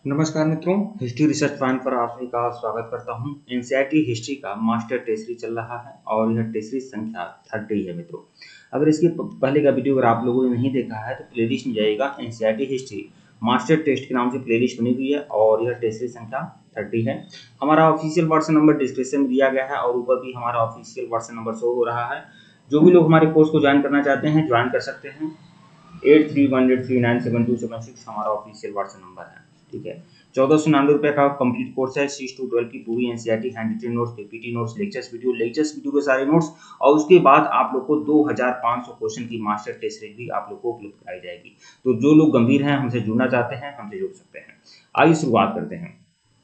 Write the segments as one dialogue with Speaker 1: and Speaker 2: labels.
Speaker 1: नमस्कार मित्रों, history research point पर आप सभी का स्वागत करता हूं। एनसीईआरटी हिस्ट्री का मास्टर टेस्ट सीरीज चल रहा है और यह टेस्ट सीरीज संख्या 30 है मित्रों। अगर इसके पहले का वीडियो अगर आप लोगों ने नहीं देखा है तो प्लेलिस्ट में जाइएगा। एनसीईआरटी हिस्ट्री मास्टर टेस्ट के नाम से प्लेलिस्ट बनी हुई है और यह टेस्ट सीरीज संख्या 30 है। हमारा ऑफिशियल व्हाट्सएप नंबर डिस्क्रिप्शन में दिया गया है और ऊपर भी हमारा ऑफिशियल व्हाट्सएप नंबर शो हो रहा है। जो भी लोग हमारे कोर्स को ज्वाइन करना चाहते हैं ज्वाइन कर सकते हैं। 8318397276 हमारा ऑफिशियल व्हाट्सएप नंबर है। ठीक है, 1499 रुपये का कंप्लीट कोर्स है। 6 to 12 की पूरी NCERT handwritten notes, PPT notes, lectures video के सारे नोट्स और उसके बाद आप लोग को 2500 क्वेश्चन की मास्टर टेस्ट सीरीज भी आप लोग को उपलब्ध कराई जाएगी। तो जो लोग गंभीर हैं, हमसे जुड़ना चाहते हैं, हमसे जुड़ सकते हैं। आइए शुरुआत करते हैं।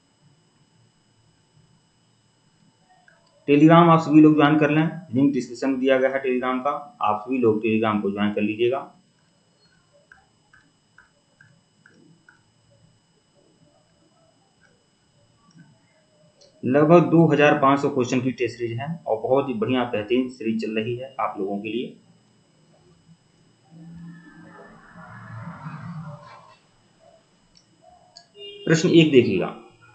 Speaker 1: टेलीग्राम आप सभी लोग ज्वाइन कर लें, लिंक डिस्क्रिप्शन में दिया गया है टेलीग्राम का। आप सभी लोग टेलीग्राम को ज्वाइन कर लीजिएगा। लगभग 2500 क्वेश्चन की टेस्ट सीरीज है और बहुत ही बढ़िया बेहतरीन सीरीज चल रही है आप लोगों के लिए। प्रश्न 1 देखिएगा,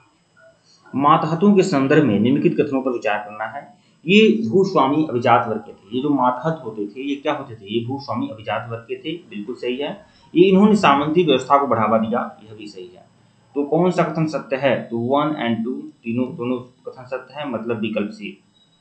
Speaker 1: मातहतों के संदर्भ में निम्नलिखित कथनों पर विचार करना है। ये भूस्वामी अभिजात वर्ग के थे। ये जो मातहत होते थे ये क्या होते थे? ये भूस्वामी अभिजात वर्ग के थे, बिल्कुल सही है। ये इन्होंने सामंती व्यवस्था को बढ़ावा दिया, यह भी सही है। तो कौन सा कथन सत्य है? तो 1 और 2 दोनों कथन सत्य है, मतलब विकल्प सी।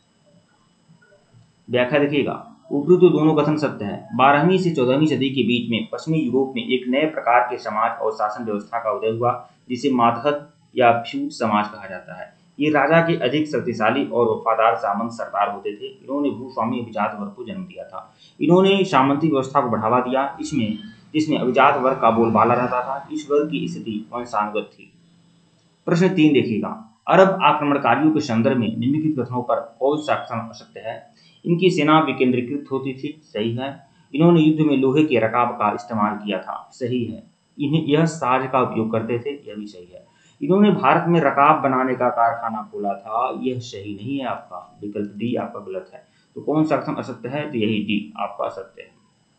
Speaker 1: व्याख्या देखिएगा, ऊपरी तो दोनों कथन सत्य है। 12वीं से 14वीं सदी के बीच में पश्चिमी यूरोप में एक नए प्रकार के समाज और शासन व्यवस्था का उदय हुआ जिसे मातहत या फ्यूड समाज कहा जाता है। ये राजा के अधिक शक्तिशाली और वफादार सामंत सरदार होते थे। इन्होंने भूस्वामी अभिजात वर्ग को जन्म दिया था। इन्होंने सामंती व्यवस्था को बढ़ावा दिया, जिसमें अभिजात वर्ग का बोलबाला रहता था। इस वर्ग की स्थिति वंशानुगत थी। प्रश्न 3 देखिएगा, अरब आक्रमणकारियों के संदर्भ में निम्नलिखित कथनों पर कौन सा कथन असत्य है? इनकी सेना विकेंद्रीकृत होती थी, सही है। इन्होंने युद्ध में लोहे के रकाब का इस्तेमाल किया था, सही है। इन्हें यह साज का उपयोग करते थे, यह भी सही है। इन्होंने भारत में रकाब बनाने का कारखाना खोला था, यह सही नहीं है आपका। विकल्प डी आपका गलत है। तो कौन सा कथन असत्य है? तो यही डी आपका असत्य है।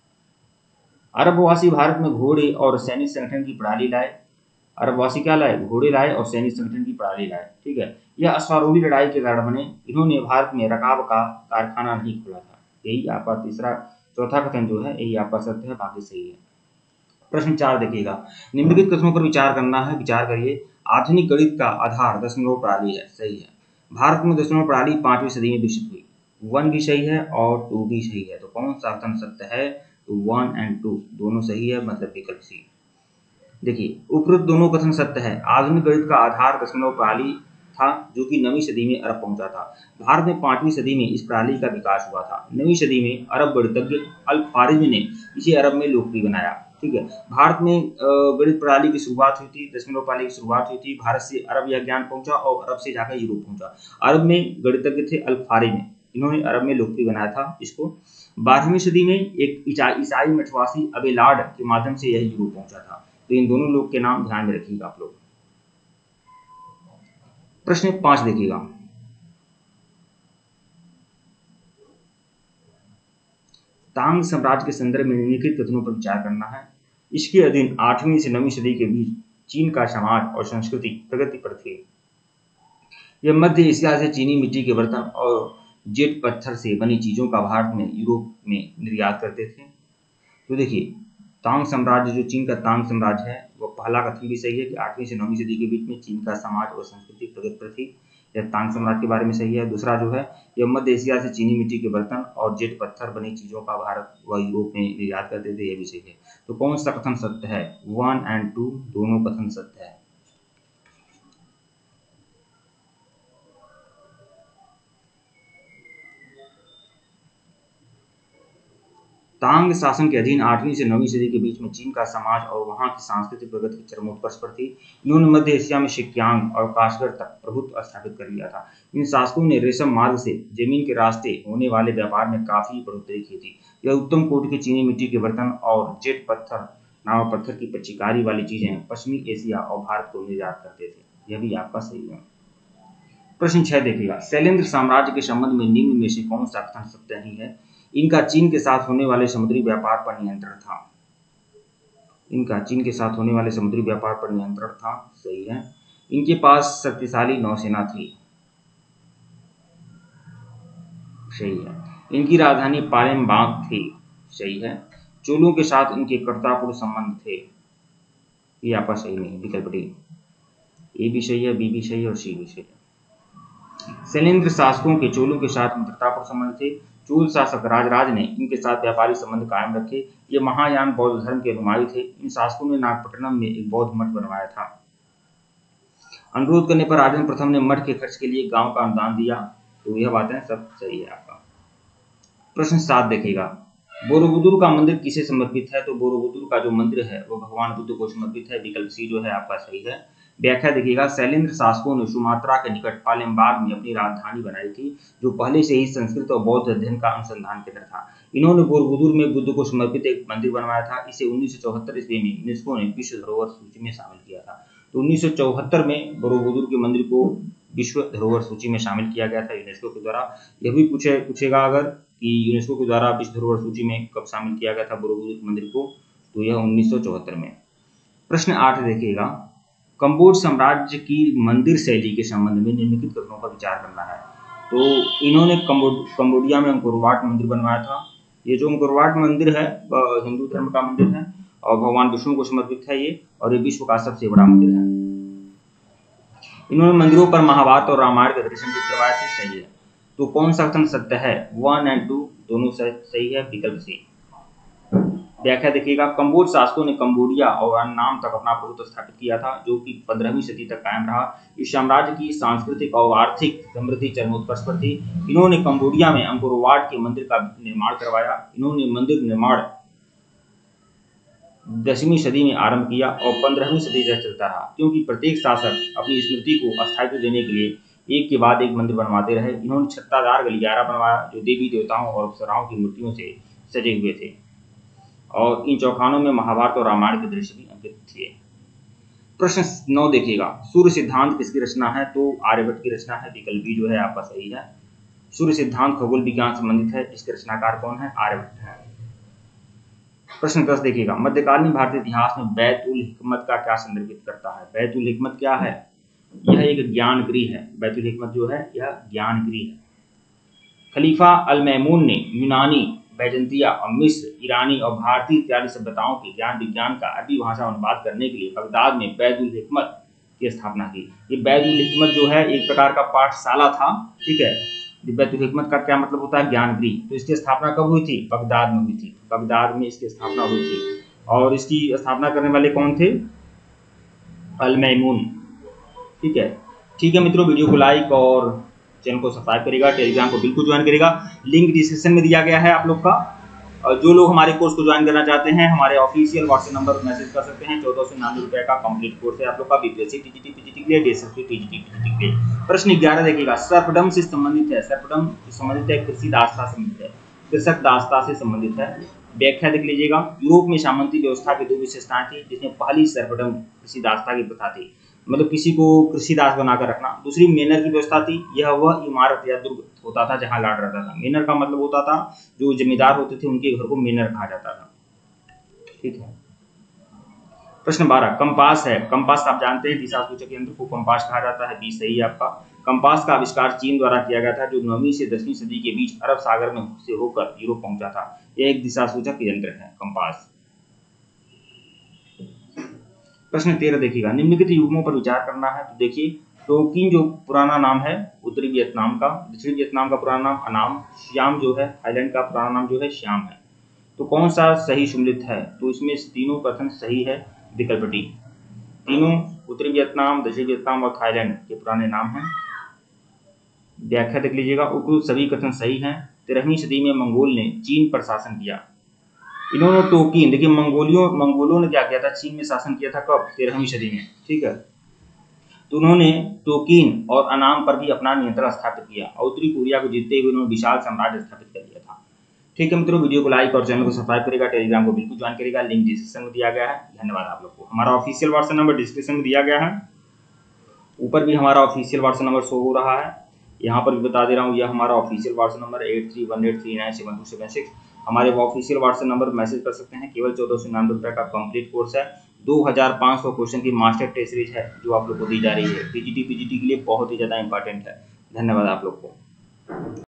Speaker 1: अरबवासी भारत में घोड़े और सैनिक संगठन की प्रणाली लाए। अरबवासी क्या लाए? घोड़े लाए और सैनिक संगठन की प्रणाली लाए। ठीक है, यह अश्वारोही लड़ाई के कारण बने। इन्होंने भारत में रकाब का कारखाना नहीं खोला था। यही आपका चौथा कथन जो है यही आपका सत्य है, बाकी सही है। प्रश्न 4 देखिएगा, निम्नलिखित कथनों पर विचार करना है, विचार करिए। आधुनिक गणित का आधार दशमलव प्रणाली है, सही है। भारत में दशमलव प्रणाली 5वीं सदी में विकसित हुई। 1 भी सही है और 2 भी सही है। तो कौन सा कथन सत्य है? तो 1 और 2 दोनों सही है, मतलब विकल्प सी। देखिए, उपरोक्त दोनों कथन सत्य है। आधुनिक गणित का आधार दशमलव प्रणाली था जो कि 9वीं सदी में अरब पहुंचा था। भारत में 5वीं सदी में इस प्रणाली का विकास हुआ था। 9वीं सदी में अरब गणितज्ञ अल-ख्वारिज़्मी ने इसे अरब में लोकप्रिय बनाया। ठीक है, भारत में गणित प्रणाली की शुरुआत हुई थी, दशमलव प्रणाली की शुरुआत हुई थी। भारत से अरब यह ज्ञान पहुंचा और अरब से जाकर यूरोप पहुंचा। अरब में गणितज्ञ थे अल-ख्वारिज़्मी, इन्होंने अरब में लोकप्रिय बनाया था इसको। 12वीं सदी में एक ईसाई मठवासी अबेलार्ड के माध्यम से यह यूरोप पहुंचा था। तो इन दोनों लोग के नाम ध्यान में रखिएगा आप लोग। प्रश्न 5 देखिएगा, तांग साम्राज्य के संदर्भ में निम्नलिखित कथनों पर विचार करना है। इसके अधीन 8वीं से 9वीं सदी के बीच चीन का समाज और संस्कृति प्रगति पर थी। यह मध्य एशिया से चीनी मिट्टी के बर्तन और जेट पत्थर से बनी चीजों का भारत में यूरोप में निर्यात करते थे। तो देखिए, तांग साम्राज्य जो चीन का तांग साम्राज्य है वो पहला कथन भी सही है कि 8वीं से 9वीं सदी के बीच में चीन का समाज और संस्कृति प्रगति पर थी। यह तांग साम्राज्य के बारे में सही है। दूसरा जो है, यह मध्य एशिया से चीनी मिट्टी के बर्तन और जेट पत्थर बनी चीजों का भारत व यूरोप में निर्यात करते थे, यह भी सही है। तो कौन सा कथन सत्य है? 1 और 2 दोनों कथन सत्य है। तांग शासन के अधीन 8वीं से 9वीं सदी के बीच में चीन का समाज और वहां की सांस्कृतिक प्रगति चरमोत्कर्ष पर थी। इन्होंने मध्य एशिया में शिक्यांग और काशगर तक प्रभुत्व स्थापित कर लिया था। इन शासकों ने रेशम मार्ग से जमीन के रास्ते होने वाले व्यापार में काफी बढ़ोतरी की थी। यह उत्तम कोटि के चीनी मिट्टी के बर्तन और जेट पत्थर नामक पत्थर की चिकारी वाली चीजें पश्चिमी एशिया और भारत को निर्यात करते थे। यह भी आपका सही है। प्रश्न 6 देखिएगा, शैलेंद्र साम्राज्य के संबंध में निम्न में से कौन सा कथन सत्य नहीं है? इनका चीन के साथ होने वाले समुद्री व्यापार पर नियंत्रण था। इनका चीन के साथ होने वाले समुद्री व्यापार पर नियंत्रण था, सही है। इनके पास शक्तिशाली नौसेना थी, सही है। इनकी राजधानी पालेमबांग थी, सही है। चोलों के साथ इनके करतारपुर संबंध थे, ये आपका सही नहीं, विकल्प डी। ए भी सही है, बी भी सही है और सी भी सही है। शैलेंद्र शासकों के चोलों के साथ मित्रतापूर्ण संबंध थे। चोल शासक राजराज ने इनके साथ व्यापारिक संबंध कायम रखे। ये महायान बौद्ध धर्म के अनुयायी थे। इन शासकों ने नागपट्टनम में एक बौद्ध मठ बनवाया था। अनुरोध करने पर राजेंद्र प्रथम ने मठ के खर्च के लिए गांव का अनुदान दिया। तो यह बातें सब सही है आपका। प्रश्न 7 देखिएगा, बोरोबुदुर का मंदिर किसे समर्पित है? तो बोरोबुदुर का जो मंदिर है वो भगवान बुद्ध को समर्पित है, विकल्प सी जो है आपका सही है। व्याख्या देखिएगा, शैलेंद्र शासकों ने सुमात्रा के निकट पालेमबाग में अपनी राजधानी बनाई थी, जो पहले से ही संस्कृत और बौद्ध अध्ययन का अनुसंधान केंद्र था। इन्होंने बोरोबुदुर में बुद्ध को समर्पित एक मंदिर बनवाया था। इसे 1974 ईस्वी में यूनेस्को ने विश्व धरोहर सूची में शामिल किया था। तो 1974 में बोरोबुदुर के मंदिर को विश्व धरोहर सूची में शामिल किया गया था यूनेस्को के द्वारा। यह भी पूछेगा अगर कि यूनेस्को के द्वारा विश्व धरोहर सूची में कब शामिल किया गया था बोरोबुदुर मंदिर को, तो यह 1974 में। प्रश्न 8 देखिएगा, कंबोज साम्राज्य की मंदिर शैली के संबंध में निम्नलिखित कथनों पर विचार करना है। तो इन्होंने कंबोडिया में अंकोर वाट मंदिर बनवाया था। ये जो अंकोर वाट मंदिर है हिंदू धर्म का मंदिर है और भगवान विष्णु को समर्पित है ये, और ये विश्व का सबसे बड़ा मंदिर है। इन्होंने मंदिरों पर महाभारत और रामायण के दर्शन भी करवाए थे, सही है। तो कौन सा कथन सत्य है? 1 और 2 दोनों सही है, विकल्प सी। व्याख्या देखिएगा, कंबोज शासकों ने कंबोडिया और अन्नाम तक अपना प्रभुत्व स्थापित किया था, जो कि 15वीं सदी तक कायम रहा। इस साम्राज्य की सांस्कृतिक और आर्थिक समृद्धि चरमोत्कर्ष पर थी। इन्होंने कंबोडिया में अंकोर वाट के मंदिर का निर्माण करवाया। इन्होंने मंदिर निर्माण 10वीं सदी में आरंभ किया और 15वीं सदी तक चलता रहा, क्योंकि प्रत्येक शासक अपनी स्मृति को स्थायित्व देने के लिए एक के बाद एक मंदिर बनवाते रहे। इन्होंने छत्तादार गलियारा बनवाया, जो देवी देवताओं और अप्सराओं की मूर्तियों से सजे हुए थे, और इन चौखानों में महाभारत और रामायण के दृश्य भी अंकित थे। प्रश्न 9 देखिएगा, सूर्य सिद्धांत किसकी रचना है? तो आर्यभट्ट की रचना है, विकल्प बी जो है आपका सही है। सूर्य सिद्धांत खगोल विज्ञान संबंधित है, इसके रचनाकार कौन है? आर्यभट्ट है। प्रश्न 10 देखिएगा, मध्यकालीन भारतीय इतिहास में बैत उल हिकमत का क्या संदर्भित करता है? बैत उल हिकमत क्या है? यह एक ज्ञान गृह है। बैत उल हिकमत जो है यह ज्ञान गृह है। खलीफा अल मैमून ने यूनानी, बैजंतिया और मिस्र, ईरानी और भारतीय इत्यादि सभ्यताओं के ज्ञान विज्ञान का अरबी भाषा अनुवाद करने के लिए बगदाद में बैत उल हिकमत की स्थापना की। ये बैत उल हिकमत जो है एक प्रकार का पाठशाला था, ठीक है। बैत उल हिकमत का क्या मतलब होता है? ज्ञान गृह। तो इसकी स्थापना कब हुई थी? बगदाद में हुई थी। बगदाद में इसकी स्थापना हुई थी, और इसकी स्थापना करने वाले कौन थे? अल मैमून, ठीक है मित्रों, वीडियो को लाइक और चैनल को सब्सक्राइब करेगा, टेलीग्राम को बिल्कुल ज्वाइन करेगा, लिंक डिस्क्रिप्शन में दिया गया है आप लोग का। और जो लोग हमारे कोर्स को ज्वाइन करना चाहते हैं, हमारे ऑफिशियल व्हाट्सएप नंबर पर मैसेज कर सकते हैं। 1499 रुपए का कंप्लीट कोर्स है आप लोग का, बीपीएससी टीजीटी पीजीटी के लिए, डीएसएससी टीजीटी पीजीटी के लिए। प्रश्न 11 देखिएगा, सर्पदम से संबंधित है। सर्पदम संबंधित है कृषि दासता से संबंधित है, कृषक दासता से संबंधित है। व्याख्या देख लीजिएगा, यूरोप में सामंती व्यवस्था की 2 विशेषताएं थी, जिसमें पहली सर्पदम कृषि दासता की प्रथा थी, मतलब किसी को कृषि दास बनाकर रखना। दूसरी मेनर की व्यवस्था थी, यह वह इमारत या दुर्ग होता था जहां लाड रहता था। मेनर का मतलब होता था जो जमींदार होते थे उनके घर को मेनर कहा जाता था, ठीक है। प्रश्न 12, कंपास है। कंपास आप जानते हैं दिशा सूचक यंत्र को कंपास कहा जाता है, बी सही है आपका। कंपास का आविष्कार चीन द्वारा किया गया था, जो 9वीं से 10वीं सदी के बीच अरब सागर में से होकर यूरोप पहुंचा था। यह एक दिशा सूचक यंत्र है कंपास। प्रश्न 13 देखिएगा, निम्नलिखित युग्मों पर विचार करना है। तो देखिए, टोकिन जो पुराना नाम है उत्तरी वियतनाम का, दक्षिणी वियतनाम का पुराना नाम अनाम, श्याम जो है थाईलैंड का पुराना नाम जो है श्याम है। तो कौन सा सही सम्मिलित है? तो इसमें तीनों कथन सही है, विकल्प डी। तीनों उत्तरी वियतनाम, दक्षिणी वियतनाम और थाईलैंड के पुराने नाम हैं। व्याख्या देख लीजिएगा, उपरोक्त सभी कथन सही हैं। 13वीं सदी में मंगोल ने चीन पर शासन किया। इन्होंने टोकिन, देखिए मंगोलों ने क्या किया था? चीन में शासन किया था कब? 13वीं सदी में, ठीक है। तो उन्होंने टोकिन और अनाम पर भी अपना नियंत्रण स्थापित किया और उत्तरी कोरिया को जीतते हुए उन्होंने विशाल साम्राज्य स्थापित कर लिया था। ठीक है मित्रों, वीडियो को लाइक और चैनल को सब्सक्राइब करेगा, टेलीग्राम को बिल्कुल ज्वाइन करेगा, लिंक डिस्क्रिप्शन में दिया गया है। धन्यवाद आप लोग को। हमारा ऑफिशियल व्हाट्सएप नंबर डिस्क्रिप्शन में दिया गया है, ऊपर भी हमारा ऑफिशियल व्हाट्सएप नंबर शो हो रहा है, यहाँ पर भी बता दे रहा हूँ, यह हमारा ऑफिशियल व्हाट्सएप नंबर 8318397276। हमारे ऑफिशियल व्हाट्सएप नंबर पर मैसेज कर सकते हैं। केवल 1499 का कंप्लीट कोर्स है। 2500 क्वेश्चन की मास्टर टेस्ट सीरीज है जो आप लोग को दी जा रही है। पीजीटी के लिए बहुत ही ज़्यादा इंपॉर्टेंट है। धन्यवाद आप लोग को।